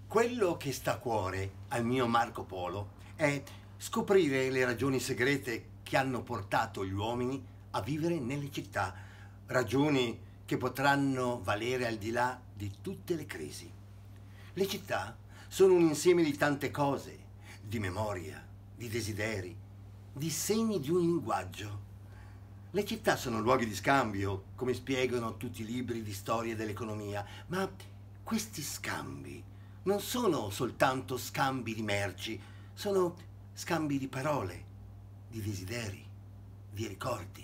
Quello che sta a cuore al mio Marco Polo è scoprire le ragioni segrete che hanno portato gli uomini a vivere nelle città, ragioni che potranno valere al di là di tutte le crisi. Le città sono un insieme di tante cose, di memoria, di desideri, di segni di un linguaggio. Le città sono luoghi di scambio, come spiegano tutti i libri di storia dell'economia, ma questi scambi non sono soltanto scambi di merci, sono scambi di parole, di desideri, di ricordi.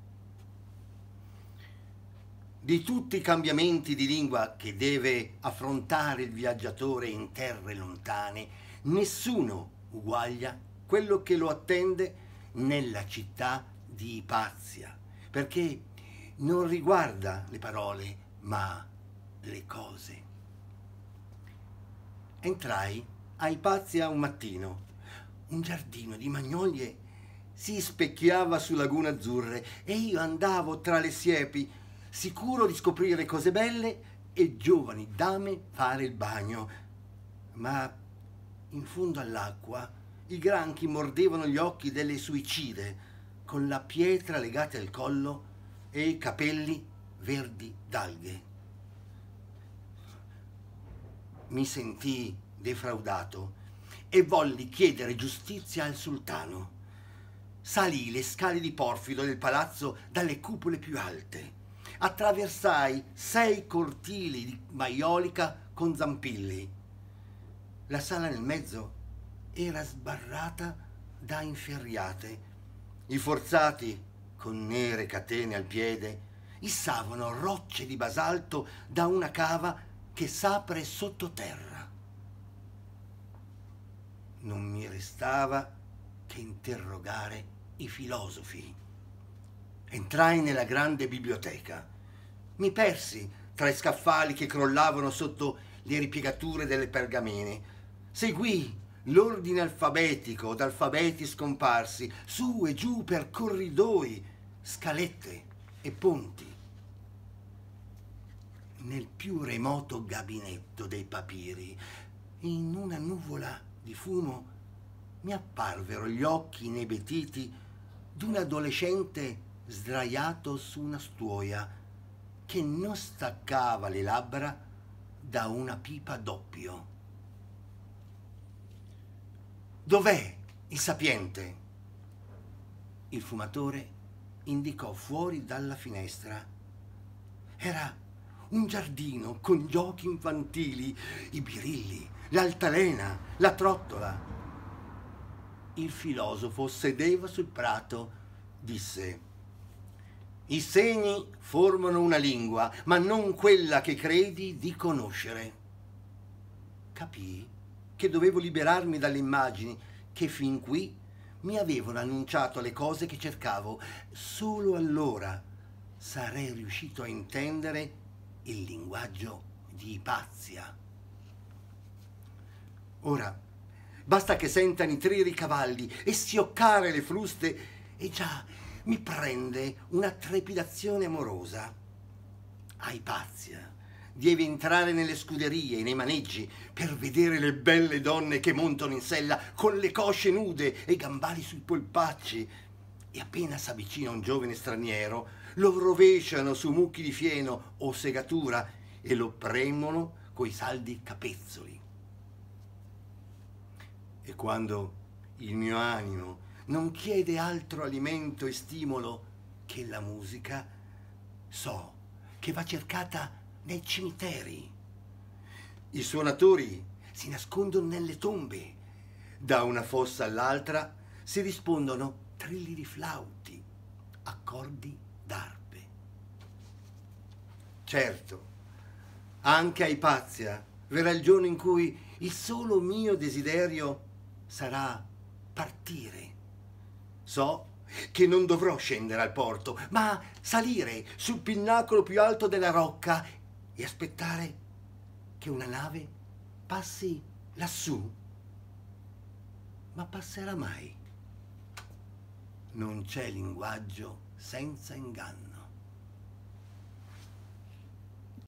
Di tutti i cambiamenti di lingua che deve affrontare il viaggiatore in terre lontane, nessuno uguaglia quello che lo attende nella città di Ipazia, perché non riguarda le parole, ma le cose. Entrai a Ipazia un mattino. Un giardino di magnolie si specchiava su lagune azzurre e io andavo tra le siepi, sicuro di scoprire cose belle e giovani dame fare il bagno. Ma in fondo all'acqua i granchi mordevano gli occhi delle suicide, con la pietra legata al collo e i capelli verdi d'alghe. Mi sentii defraudato e volli chiedere giustizia al sultano. Salii le scale di porfido del palazzo dalle cupole più alte. Attraversai 6 cortili di maiolica con zampilli. La sala nel mezzo era sbarrata da inferriate. I forzati, con nere catene al piede, issavano rocce di basalto da una cava che s'apre sottoterra. Non mi restava che interrogare i filosofi. Entrai nella grande biblioteca. Mi persi tra i scaffali che crollavano sotto le ripiegature delle pergamene. Seguii l'ordine alfabetico d'alfabeti scomparsi, su e giù per corridoi, scalette e ponti. Nel più remoto gabinetto dei papiri, in una nuvola di fumo, mi apparvero gli occhi inebetiti d'un adolescente sdraiato su una stuoia che non staccava le labbra da una pipa d'oppio. Dov'è il sapiente? Il fumatore indicò fuori dalla finestra. Era un giardino con giochi infantili, i birilli, l'altalena, la trottola. Il filosofo sedeva sul prato, disse: i segni formano una lingua, ma non quella che credi di conoscere. Capii che dovevo liberarmi dalle immagini che fin qui mi avevano annunciato le cose che cercavo. Solo allora sarei riuscito a intendere il linguaggio di Ipazia. Ora basta che senta nitrire i cavalli e schioccare le fruste e già mi prende una trepidazione amorosa. A Ipazia devi entrare nelle scuderie, nei maneggi, per vedere le belle donne che montano in sella con le cosce nude e i gambali sui polpacci. E appena s'avvicina un giovane straniero, lo rovesciano su mucchi di fieno o segatura e lo premono coi saldi capezzoli. E quando il mio animo non chiede altro alimento e stimolo che la musica, so che va cercata nei cimiteri. I suonatori si nascondono nelle tombe. Da una fossa all'altra si rispondono trilli di flauti, accordi d'arpe. Certo, anche a Ipazia verrà il giorno in cui il solo mio desiderio sarà partire. So che non dovrò scendere al porto, ma salire sul pinnacolo più alto della rocca e aspettare che una nave passi lassù. Ma passerà mai? Non c'è linguaggio senza inganno.